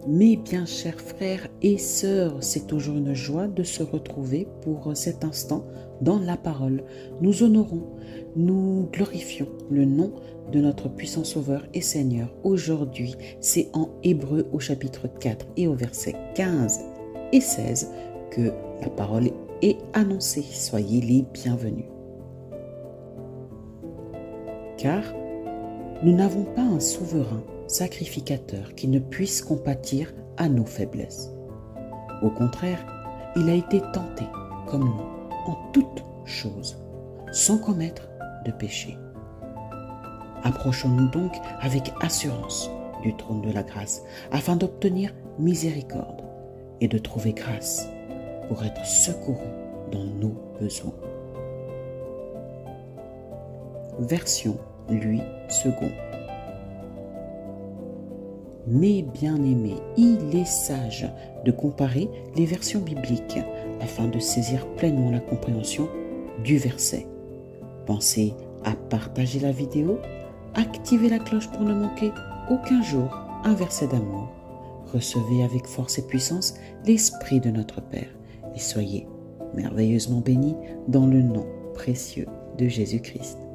Mes bien chers frères et sœurs, c'est toujours une joie de se retrouver pour cet instant dans la parole. Nous honorons, nous glorifions le nom de notre puissant Sauveur et Seigneur. Aujourd'hui, c'est en Hébreux au chapitre 4 et au verset 15 et 16 que la parole est annoncée. Soyez les bienvenus. Car nous n'avons pas un souverain sacrificateur qui ne puisse compatir à nos faiblesses. Au contraire, il a été tenté, comme nous, en toutes choses, sans commettre de péché. Approchons-nous donc avec assurance du trône de la grâce, afin d'obtenir miséricorde et de trouver grâce pour être secourus dans nos besoins. Version Louis II. Mes bien-aimés, il est sage de comparer les versions bibliques afin de saisir pleinement la compréhension du verset. Pensez à partager la vidéo, activez la cloche pour ne manquer aucun jour un verset d'amour. Recevez avec force et puissance l'Esprit de notre Père et soyez merveilleusement bénis dans le nom précieux de Jésus-Christ.